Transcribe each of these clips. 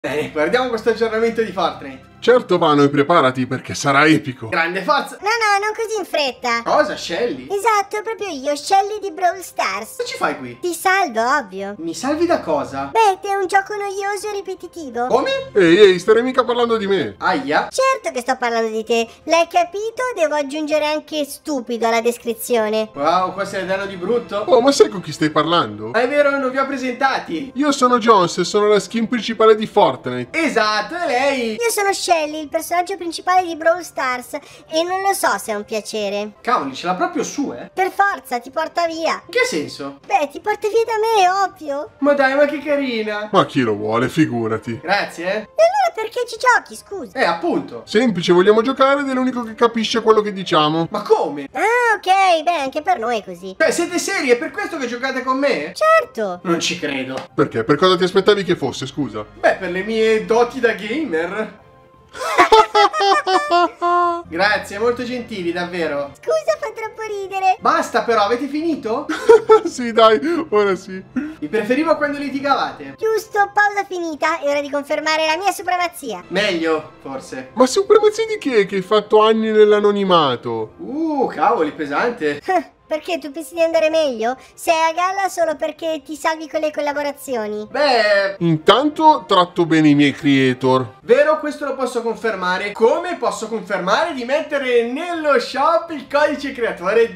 Bene, guardiamo questo aggiornamento di Fortnite. Certo Vano, e preparati perché sarà epico. Grande forza! No, non così in fretta. Cosa, Shelly? Esatto, proprio io, Shelly di Brawl Stars. Cosa ci fai qui? Ti salvo, ovvio. Mi salvi da cosa? Beh, è un gioco noioso e ripetitivo. Come? Ehi, starei mica parlando di me. Aia. Certo che sto parlando di te. L'hai capito? Devo aggiungere anche stupido alla descrizione. Wow, qua se ne danno di brutto. Oh, ma sai con chi stai parlando? Ah, è vero, non vi ho presentati. Io sono Jones e sono la skin principale di Fortnite. Esatto, e lei? Io sono Shelly, il personaggio principale di Brawl Stars, e non lo so se è un piacere. Cavoli, ce l'ha proprio su, eh? Per forza, ti porta via. In che senso? Beh, ti porta via da me, ovvio. Ma dai, ma che carina. Ma chi lo vuole, figurati. Grazie, E allora perché ci giochi, scusa? appunto. Semplice, vogliamo giocare ed è l'unico che capisce quello che diciamo. Ma come? Ah, ok, beh, anche per noi è così. Cioè, siete seri? È per questo che giocate con me? Certo. Non ci credo. Perché? Per cosa ti aspettavi che fosse, scusa? Beh, per le mie doti da gamer. Grazie, molto gentili, davvero. Scusa, fa troppo ridere. Basta però, avete finito? Sì, dai, ora sì. Vi preferivo quando litigavate. Giusto, pausa finita, è ora di confermare la mia supremazia. Meglio, forse. Ma supremazia di che hai fatto anni nell'anonimato? Cavoli, pesante. Perché tu pensi di andare meglio? Sei a galla solo perché ti salvi con le collaborazioni. Beh, Intanto tratto bene i miei creator. vero, questo lo posso confermare. Come posso confermare di mettere nello shop il codice creatore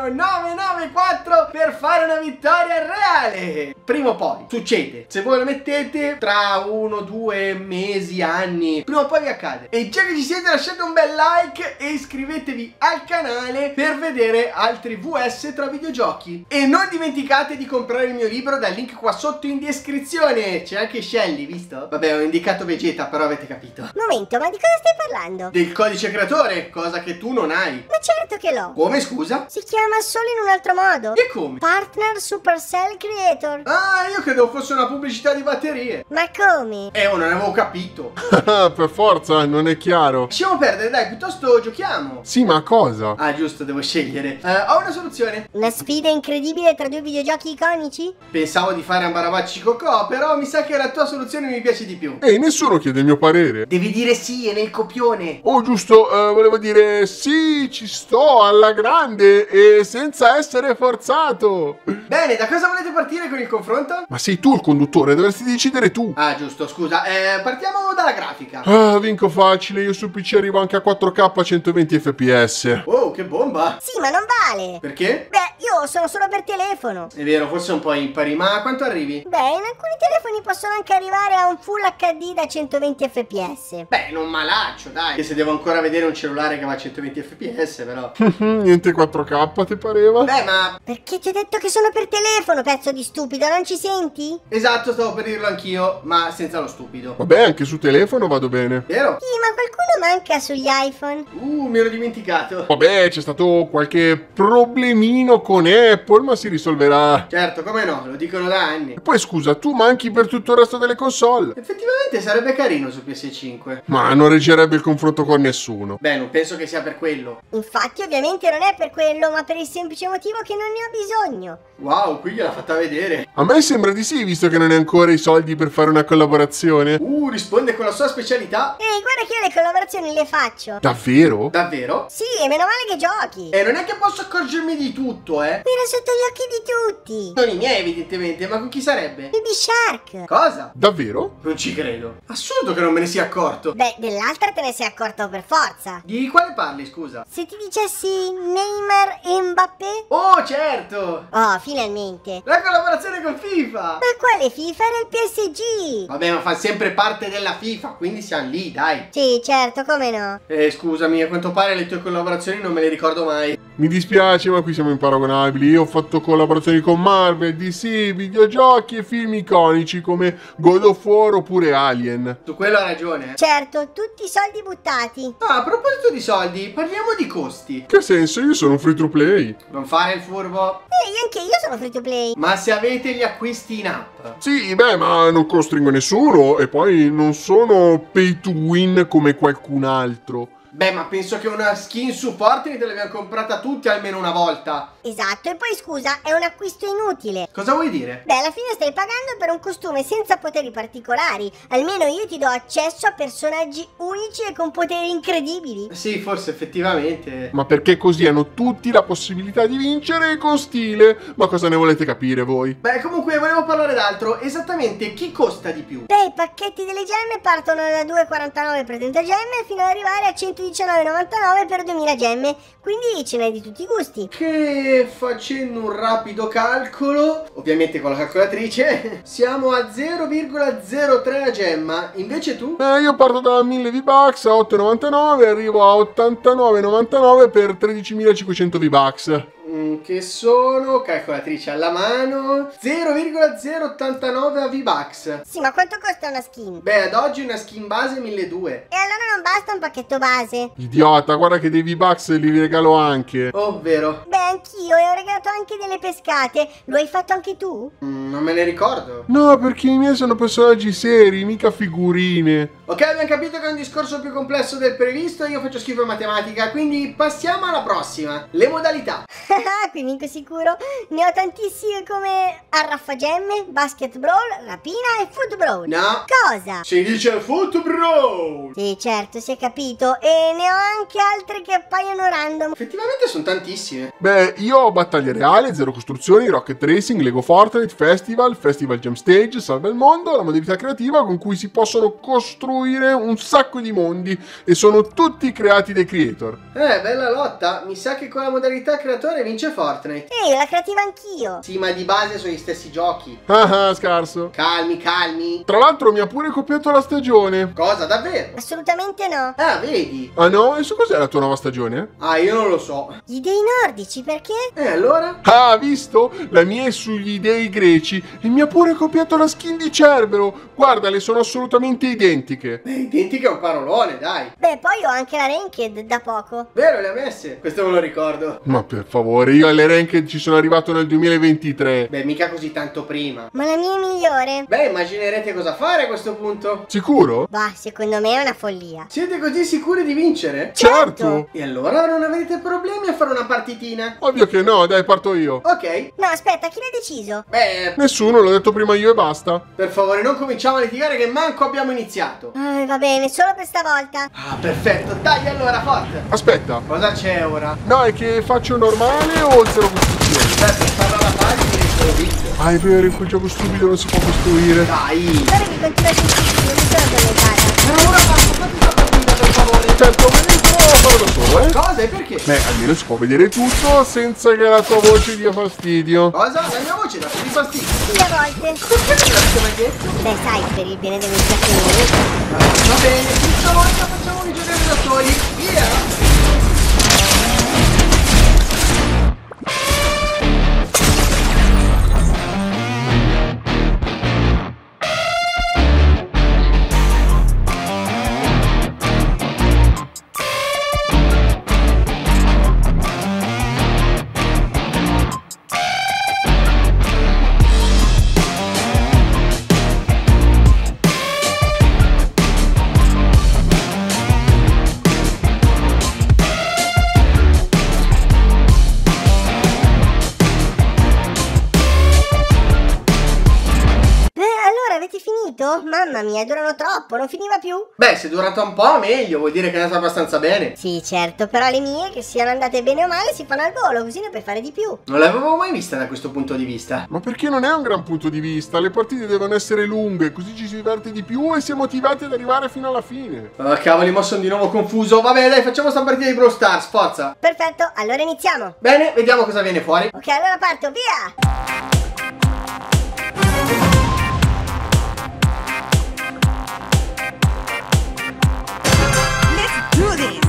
Divano994 per fare una vittoria reale? Prima o poi succede. Se voi lo mettete tra 1, 2 mesi, anni, prima o poi vi accade. E già che ci siete, lasciate un bel like e iscrivetevi al canale per vedere altri VS tra videogiochi. E non dimenticate di comprare il mio libro dal link qua sotto in descrizione. C'è anche Shelly, visto? Vabbè, ho indicato Vegeta, però avete capito. Momento, ma di cosa stai parlando? Del codice creatore, cosa che tu non hai. Ma certo che l'ho. Come, scusa? Si chiama solo in un altro modo. E come? Partner Supercell Creator. Ah, io credevo fosse una pubblicità di batterie. Ma come? Non avevo capito. Per forza, non è chiaro. Lasciamo perdere, dai, piuttosto giochiamo. Sì, ma cosa? Ah, giusto, devo scegliere. Ho una soluzione. Una sfida incredibile tra due videogiochi iconici? Pensavo di fare Ambarabacci Cocò, però mi sa che la tua soluzione mi piace di più. Ehi, nessuno chiede il mio parere. Devi dire sì, è nel copione. Oh, giusto, volevo dire sì, ci sto alla grande e senza essere forzato. Bene, da cosa volete partire con il confronto? Ma sei tu il conduttore, dovresti decidere tu. Ah, giusto, scusa. Partiamo dalla grafica. Ah, vinco facile, io su PC arrivo anche a 4K a 120 fps. Oh, che bomba. Sì, ma non vale. Perché? Beh, io sono solo per telefono. È vero, forse un po' impari, ma a quanto arrivi? Beh, in alcuni telefoni possono anche arrivare a un Full HD da 120 fps. Beh, non malaccio, dai. Che se devo ancora vedere un cellulare che va a 120 fps, però. Niente 4K, ti pareva? Beh, ma... Perché ti ho detto che sono per telefono, pezzo di stupido, non ci senti? Esatto, stavo per dirlo anch'io, ma senza lo stupido. Vabbè, anche su telefono vado bene. Vero? Sì, ma qualcuno manca sugli iPhone. Mi ero dimenticato. Vabbè, c'è stato qualche problemino con Apple, ma si risolverà. Certo, come no, lo dicono da anni. E poi scusa, tu manchi per tutto il resto delle console. Effettivamente sarebbe carino su PS5. Ma non reggerebbe il confronto con nessuno. Beh, non penso che sia per quello. Infatti, ovviamente non è per quello, ma per il semplice motivo che non ne ho bisogno. Wow, qui gliel'ha fatta vedere. A me sembra di sì, visto che non hai ancora i soldi per fare una collaborazione. Risponde con la sua specialità. Ehi, guarda che io le collaborazioni le faccio. Davvero? Davvero? Sì, e meno male che giochi. E non è che posso accorgermi di tutto, Era sotto gli occhi di tutti. Non i miei, evidentemente, ma con chi sarebbe? Baby Shark. Cosa? Davvero? Non ci credo. Assurdo che non me ne sia accorto. Beh, dell'altra te ne sei accorto per forza. Di quale parli, scusa? Se ti dicessi Neymar e Mbappé? Oh, certo! Oh, finalmente. La collaborazione con FIFA! Ma quale FIFA? Era il PSG. Vabbè, ma fa sempre parte della FIFA, quindi siamo lì, dai. Sì, certo, come no. Scusami, a quanto pare le tue collaborazioni non me le ricordo mai. Mi dispiace, ma qui siamo imparagonabili. Io ho fatto collaborazioni con Marvel, DC, videogiochi e film iconici come God of War oppure Alien. Su quello ha ragione. Certo, tutti i soldi buttati. Ah, a proposito di soldi, parliamo di costi. Che senso? Io sono un free to play. Non fare il furbo. Ehi, anche io sono free to play. Ma se avete gli acquisti in app. Sì, beh, ma non costringo nessuno e poi non sono pay to win come qualcun altro. Beh, ma penso che una skin su Fortnite l'abbiamo comprata tutti almeno una volta. Esatto, e poi scusa, è un acquisto inutile. Cosa vuoi dire? Beh, alla fine stai pagando per un costume senza poteri particolari. Almeno io ti do accesso a personaggi unici e con poteri incredibili. Sì, forse effettivamente. Ma perché così hanno tutti la possibilità di vincere con stile. Ma cosa ne volete capire voi? Beh, comunque volevo parlare d'altro. Esattamente chi costa di più? Beh, i pacchetti delle gemme partono da 2,49 per 30 gemme fino ad arrivare a 119,99 per 2000 gemme. Quindi ce n'è di tutti i gusti. Che facendo un rapido calcolo, ovviamente con la calcolatrice, siamo a 0,03 a gemma. Invece tu? Io parto da 1000 V-Bucks a 8,99 e arrivo a 89,99 per 13.500 V-Bucks. Che sono, calcolatrice alla mano, 0,089 a V-Bucks. Sì, ma quanto costa una skin? Beh, ad oggi una skin base 1200. E allora non basta un pacchetto base? Idiota, guarda che dei V-Bucks li regalo anche. Ovvero? Beh, anch'io e ho regalato anche delle pescate. Lo hai fatto anche tu? Non me ne ricordo. No, perché i miei sono personaggi seri, mica figurine. Ok, abbiamo capito che è un discorso più complesso del previsto e io faccio schifo in matematica, quindi passiamo alla prossima. Le modalità. Qui mica sicuro. Ne ho tantissime come arraffagemme, basket brawl, rapina e foot brawl. No. Cosa? Si dice foot bro. Sì, certo, si è capito. E ne ho anche altre che appaiono random. Effettivamente sono tantissime. Beh, io ho Battaglia Reale, Zero Costruzioni, Rocket Racing, Lego Fortnite, Festival Jam Stage, Salva il Mondo, la modalità creativa con cui si possono costruire un sacco di mondi e sono tutti creati dai creator. Bella lotta. Mi sa che con la modalità creatore vince Fortnite. Ehi, la creativa anch'io. Sì, ma di base sono gli stessi giochi. Ah, scarso. Calmi, calmi. Tra l'altro mi ha pure copiato la stagione. Cosa, davvero? Assolutamente no. Ah, vedi? Ah no? E su cos'è la tua nuova stagione? Ah, io non lo so. Gli dei nordici, perché? Allora? Ah, visto? La mia è sugli dei greci e mi ha pure copiato la skin di Cerbero. Guarda, le sono assolutamente identiche. Identica è un parolone, dai. Beh, poi ho anche la Ranked da poco. Vero, le ha messe? Questo me lo ricordo. Ma per favore, io alle Ranked ci sono arrivato nel 2023. Beh, mica così tanto prima. Ma la mia è migliore. Beh, immaginerete cosa fare a questo punto. Sicuro? Bah, secondo me è una follia. Siete così sicuri di vincere? Certo! E allora non avete problemi a fare una partitina? Ovvio che no, dai, parto io. Ok. No, aspetta, chi l'ha deciso? Beh, Nessuno, l'ho detto prima io e basta. per favore non cominciamo a litigare che manco abbiamo iniziato. Va bene, solo per stavolta. Ah, perfetto. Dai allora, forte. Aspetta, Cosa c'è ora? no, è che faccio normale o zero costruzione? Beh, per farla alla pagina direi solo vinto. Ah, è vero, in quel gioco stupido non si può costruire. Dai. Guarda che continua a sentirsi, non mi sono addormentata. Però ora basta, fatti una partita per favore. Certo, me ne farò da solo, eh? Cosa e perché? Beh, almeno si può vedere tutto senza che la tua voce dia fastidio. Cosa? La mia voce dà più di fastidio. Sì, a volte. Perché non l'avete mai detto? Beh, sai, per il bene dell'iniziazione. Va bene, questa volta facciamo un giocare da soli. Via! Mamma mia, durano troppo, non finiva più. Beh, se è durata un po' meglio, vuol dire che è andata abbastanza bene. Sì, certo, però le mie, che siano andate bene o male, si fanno al volo, così ne puoi fare di più. Non l'avevo mai vista da questo punto di vista. Ma perché non è un gran punto di vista? Le partite devono essere lunghe, così ci si diverte di più e si è motivati ad arrivare fino alla fine. Oh, cavoli, mo sono di nuovo confuso. Va bene, dai, facciamo sta partita di Brawl Stars, forza. Perfetto, allora iniziamo. Bene, vediamo cosa viene fuori. Ok, allora parto, via! Do this.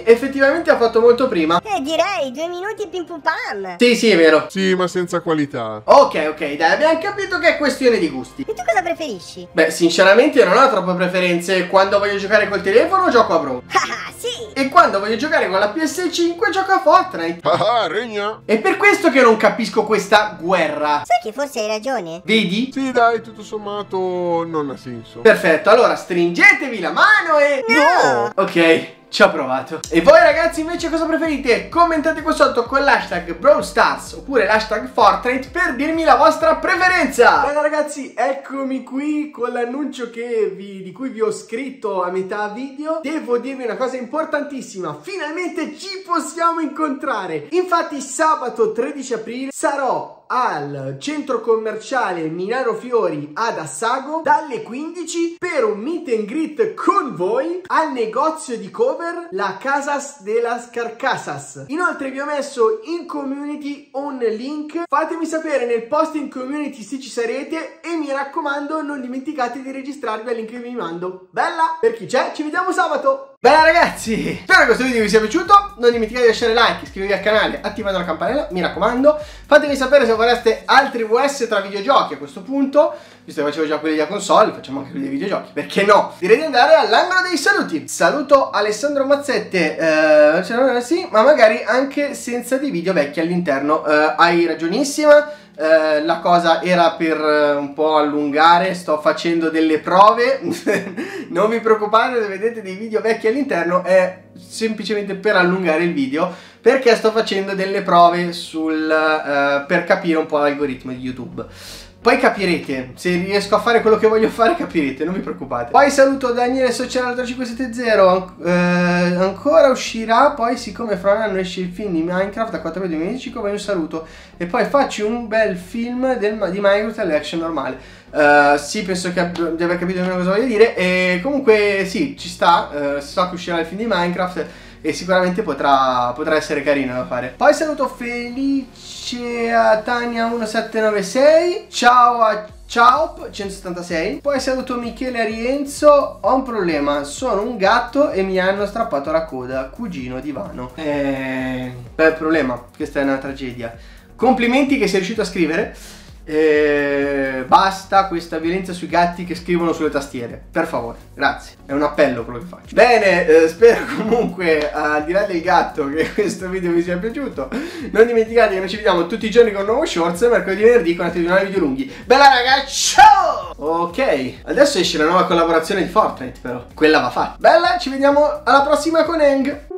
effettivamente ha fatto molto prima. Direi 2 minuti pim pum pam. Sì, è vero. Sì, ma senza qualità. Ok, dai, abbiamo capito che è questione di gusti. E tu cosa preferisci? Beh, sinceramente io non ho troppe preferenze. Quando voglio giocare col telefono gioco a Brawl. Ah, sì. E quando voglio giocare con la PS5 gioco a Fortnite. Ah, regna. È per questo che non capisco questa guerra. Sai che forse hai ragione? Vedi? Sì, dai, tutto sommato non ha senso. Perfetto, allora stringetevi la mano e... No! Ok, ci ho provato. E voi ragazzi invece cosa preferite? Commentate qua sotto con l'hashtag Brawl Stars oppure l'hashtag Fortnite per dirmi la vostra preferenza. Bene ragazzi, eccomi qui con l'annuncio di cui vi ho scritto a metà video. Devo dirvi una cosa importantissima: finalmente ci possiamo incontrare. Infatti sabato 13 aprile sarò al centro commerciale Minaro Fiori ad Assago dalle 15 per un meet and greet con voi al negozio di cover La Casas de las Carcasas. Inoltre vi ho messo in community un link, fatemi sapere nel post in community se ci sarete e mi raccomando non dimenticate di registrarvi al link che vi mando. Bella, per chi c'è ci vediamo sabato. Bella ragazzi, spero che questo video vi sia piaciuto. Non dimenticate di lasciare like, iscrivervi al canale, attivate la campanella, mi raccomando. Fatemi sapere se vorreste altri vs tra videogiochi a questo punto. Visto che facevo già quelli da console, facciamo anche quelli dei videogiochi, perché no? Direi di andare all'angolo dei saluti. Saluto Alessandro Mazzette, sì, ma magari anche senza dei video vecchi all'interno. Hai ragionissima. La cosa era per un po' allungare, sto facendo delle prove. Non vi preoccupate se vedete dei video vecchi all'interno, è semplicemente per allungare il video, perché sto facendo delle prove per capire un po' l'algoritmo di YouTube. Poi capirete, se riesco a fare quello che voglio fare capirete, non vi preoccupate. Poi saluto Daniele Sociale 3570, ancora uscirà, poi siccome fra un anno esce il film di Minecraft a 4 aprile 2025, poi un saluto. E poi faccio un bel film di Minecraft all'action normale. Sì, penso di aver capito cosa voglio dire. E comunque sì, ci sta, so che uscirà il film di Minecraft e sicuramente potrà essere carino da fare. Poi saluto Felice a Tania 1796, ciao a Ciao 176. Poi saluto Michele Arienzo. Ho un problema, sono un gatto e mi hanno strappato la coda, cugino di Vano. Bel problema, questa è una tragedia. Complimenti che sei riuscito a scrivere. Basta questa violenza sui gatti che scrivono sulle tastiere, per favore, grazie, è un appello quello che faccio. Bene, spero comunque, al di là del gatto, che questo video vi sia piaciuto. Non dimenticate che noi ci vediamo tutti i giorni con un nuovo shorts, mercoledì e venerdì con altri video lunghi. Bella ragazzi, ciao! Ok, adesso esce la nuova collaborazione di Fortnite, però quella va fatta. Bella, ci vediamo alla prossima con Eng.